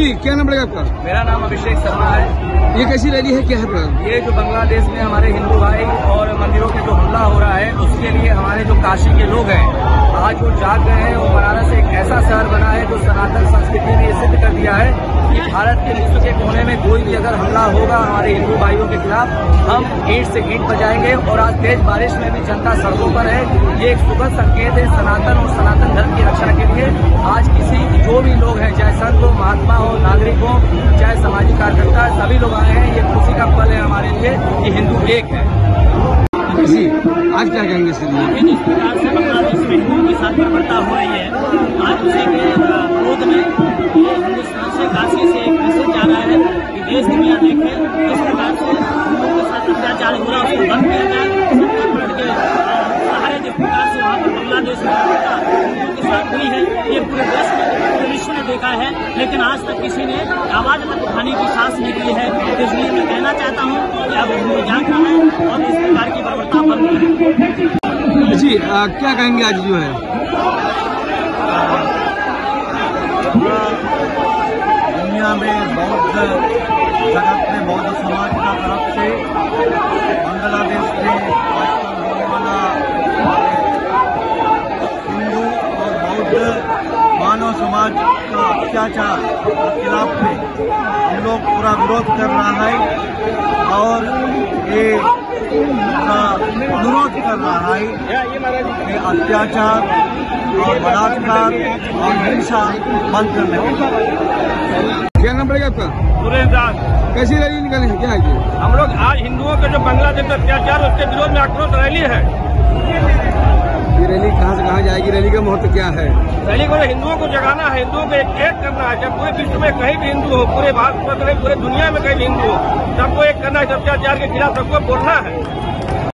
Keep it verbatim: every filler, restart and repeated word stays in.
जी, क्या नाम पड़ेगा आपका? मेरा नाम अभिषेक शर्मा है। ये कैसी रैली है, क्या है प्लान? ये जो बांग्लादेश में हमारे हिंदू भाई और मंदिरों के जो हमला हो रहा है, उसके लिए हमारे जो काशी के लोग हैं आज वो जाग गए हैं। वो बनारस एक ऐसा शहर बना है जो सनातन संस्कृति ने सिद्ध कर दिया है कि भारत के विश्व के कोने में कोई भी अगर हमला होगा हमारे हिंदू भाइयों के खिलाफ, हम ईंट से ईंट बजाएंगे। और आज तेज बारिश में भी जनता सड़कों पर है। ये एक सुखद संकेत है सनातन और सनातन धर्म की रक्षा के लिए। आज किसी जो भी लोग हैं, चाहे संत हो, महात्मा हो, नागरिक हो, चाहे सामाजिक कार्यकर्ता, सभी लोग आए हैं। ये खुशी का पल है हमारे लिए कि हिंदू एक है। जी, आज क्या कहेंगे इसके लिए? जिस प्रकार से बांग्लादेश में हिंदुओं के साथ बर्बरता हो रही है, आज उसी के विरोध में ये हिंदुस्तान से काशी से एक मैसेज जा रहा है कि देश दुनिया देखे किस प्रकार से हिंदुओं के साथ अत्याचार हो रहा है, उसको बंद किया जाए। छत्तीसगढ़ के सहारे जिस प्रकार से वहाँ पर बांग्लादेश में बर्बरता हिंदुओं के साथ हुई है, ये पूरे देश में पूरे विश्व ने देखा है, लेकिन आज तक किसी ने आवाज तक उठाने की साहस नहीं की है। इसलिए मैं कहना चाहता हूँ कि अब हिंदू जाग रहा है और इस प्रकार की बर्बरता बंद करें। जी, आ, क्या कहेंगे आज जो है? दुनिया में बौद्ध जगत में बौद्ध समाज का तरफ से बांग्लादेश में आजकल होने वाला हिंदू और बौद्ध मानव समाज का अत्याचार के खिलाफ में हम लोग पूरा विरोध कर रहा है और ये अनुरोध कर रहा है कि अत्याचार और बलात्कार और हिंसा बंद करने का। क्या नाम पड़ेगा आपका? सुरेश दास। कैसी रैली निकाली है, क्या है ये? हम लोग आज हिंदुओं के जो बांग्लादेश में अत्याचार उसके विरोध में आक्रोश रैली है। ये रैली कहाँ से कहाँ जाएगी? रैली का महत्व क्या है? रैली को हिंदुओं को जगाना है, हिंदुओं को एक करना है। जब पूरे विश्व में कहीं भी हिंदू हो, पूरे भारत में पूरे दुनिया में कहीं भी हिंदू हो, सबको एक करना है। अत्याचार के खिलाफ सबको बोलना है।